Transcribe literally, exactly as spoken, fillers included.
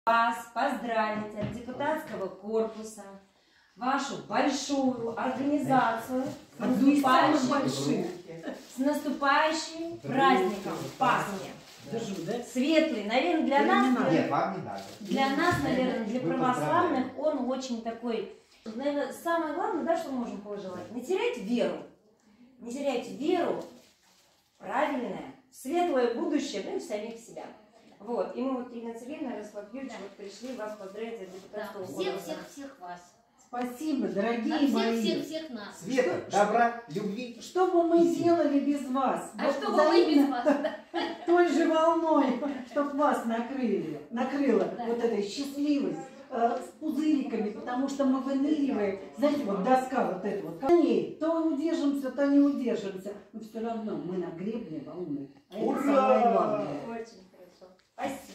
вас поздравить от депутатского корпуса вашу большую организацию с наступающим, с наступающим праздником Пасхи. Светлый, наверное, для нас, Нет, вам не надо. Для нас, наверное, для православных он очень такой, наверное, самое главное, да, что мы можем пожелать, не терять веру, не терять веру, правильное, светлое будущее, ну и в самих себя. Вот, и мы вот, Ирина Сергеевна, Ярослав Юрьевич, вот пришли вас поздравить от депутатского Да, корпуса. всех-всех-всех вас. Спасибо, дорогие От мои. всех-всех-всех нас. Света, добра, любви. Что бы мы делали без вас? А Вот что бы мы без вас? той же волной, чтоб вас накрыли, накрыло Да. вот этой счастливой, э, с пузыриками, потому что мы выныриваем, знаете, вот доска вот эта вот, коней, то удержимся, то не удержимся, но все равно мы на гребне волны. А это Ура! самое главное. Очень хорошо. Спасибо.